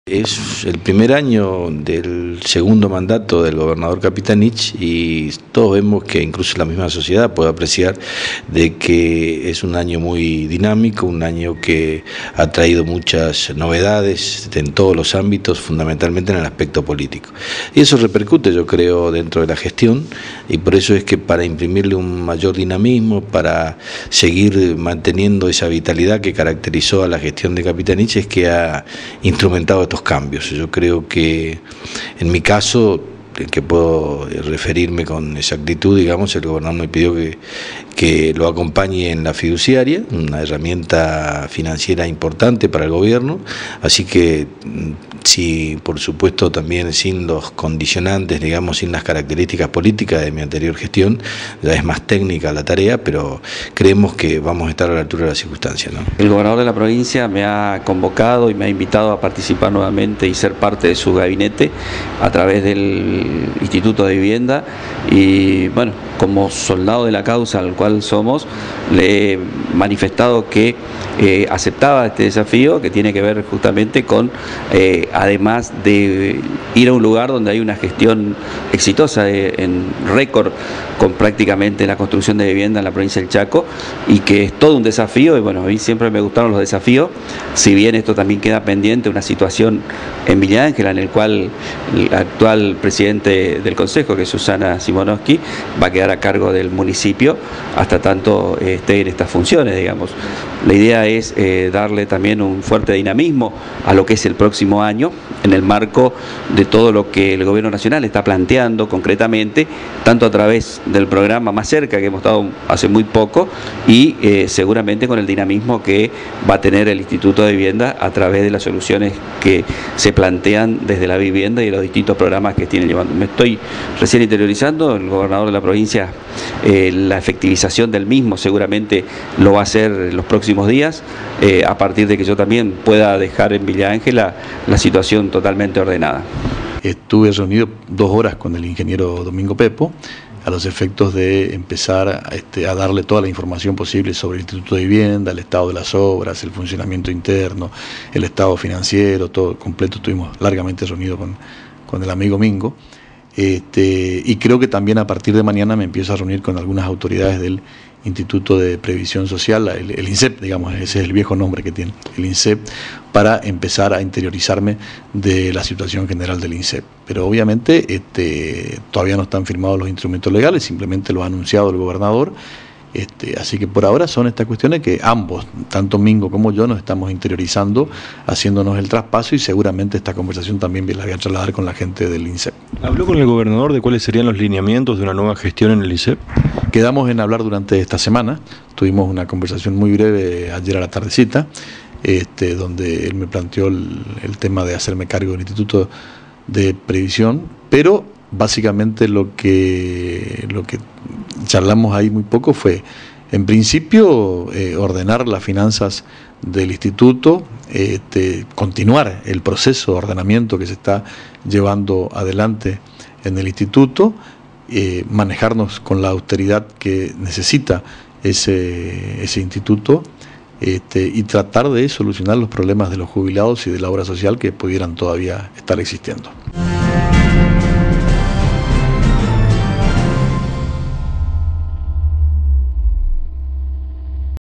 Es el primer año del segundo mandato del gobernador Capitanich y todos vemos que incluso la misma sociedad puede apreciar de que es un año muy dinámico, un año que ha traído muchas novedades en todos los ámbitos, fundamentalmente en el aspecto político. Y eso repercute, yo creo, dentro de la gestión, y por eso es que para imprimirle un mayor dinamismo, para seguir manteniendo esa vitalidad que caracterizó a la gestión de Capitanich, es que ha instrumentado estos cambios. Yo creo que en mi caso, en que puedo referirme con exactitud, digamos, el gobernador me pidió que lo acompañe en la fiduciaria, una herramienta financiera importante para el gobierno, así que sí, por supuesto también sin los condicionantes, digamos, sin las características políticas de mi anterior gestión, ya es más técnica la tarea, pero creemos que vamos a estar a la altura de las circunstancias, ¿no? El gobernador de la provincia me ha convocado y me ha invitado a participar nuevamente y ser parte de su gabinete a través del Instituto de Vivienda, y bueno, como soldado de la causa al cual somos, le he manifestado que aceptaba este desafío, que tiene que ver justamente con, además de ir a un lugar donde hay una gestión exitosa en récord con prácticamente la construcción de vivienda en la provincia del Chaco, y que es todo un desafío. Y bueno, a mí siempre me gustaron los desafíos, si bien esto también queda pendiente, una situación en Villa Ángela en el cual el actual presidente del Consejo, que es Susana Simonowski, va a quedar a cargo del municipio hasta tanto esté en estas funciones, digamos. La idea es darle también un fuerte dinamismo a lo que es el próximo año, en el marco de todo lo que el gobierno nacional está planteando concretamente, tanto a través del programa Más Cerca, que hemos dado hace muy poco, y seguramente con el dinamismo que va a tener el Instituto de Vivienda a través de las soluciones que se plantean desde la vivienda y los distintos programas que tienen llevando. Me estoy recién interiorizando, el gobernador de la provincia, la efectivización del mismo seguramente lo va a hacer en los próximos días, a partir de que yo también pueda dejar en Villa Ángela la situación totalmente ordenada. Estuve reunido 2 horas con el ingeniero Domingo Pepo, a los efectos de empezar a darle toda la información posible sobre el Instituto de Vivienda, el estado de las obras, el funcionamiento interno, el estado financiero, todo completo. Estuvimos largamente reunidos con el amigo Mingo. Y creo que también a partir de mañana me empiezo a reunir con algunas autoridades del Instituto de Previsión Social, el INSEP, digamos, ese es el viejo nombre que tiene, el INSEP, para empezar a interiorizarme de la situación general del INSEP. Pero obviamente todavía no están firmados los instrumentos legales, simplemente lo ha anunciado el gobernador. Así que por ahora son estas cuestiones que ambos, tanto Mingo como yo, nos estamos interiorizando, haciéndonos el traspaso, y seguramente esta conversación también la voy a trasladar con la gente del INSEP. ¿Habló con el gobernador de cuáles serían los lineamientos de una nueva gestión en el INSEP? Quedamos en hablar durante esta semana, tuvimos una conversación muy breve ayer a la tardecita, donde él me planteó el tema de hacerme cargo del Instituto de Previsión, pero básicamente lo que charlamos ahí muy poco fue, en principio, ordenar las finanzas del instituto, continuar el proceso de ordenamiento que se está llevando adelante en el instituto, manejarnos con la austeridad que necesita ese instituto, y tratar de solucionar los problemas de los jubilados y de la obra social que pudieran todavía estar existiendo.